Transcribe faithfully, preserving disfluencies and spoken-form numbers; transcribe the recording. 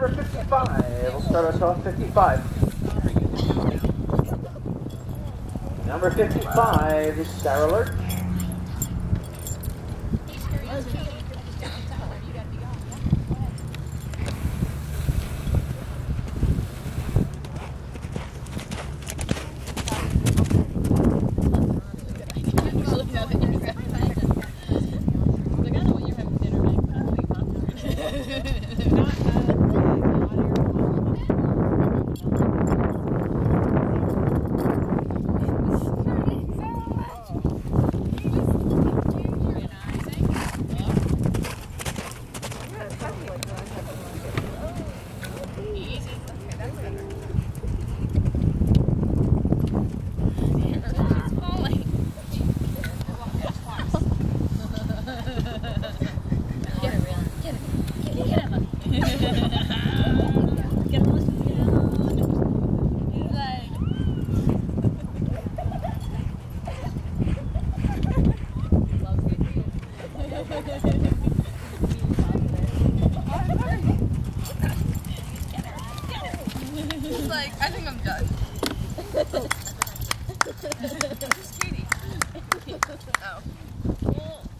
number fifty-five. We'll start us off fifty-five. Number fifty-five is Sarah Lurch. He's like, I think I'm done. Who's Katie? Oh.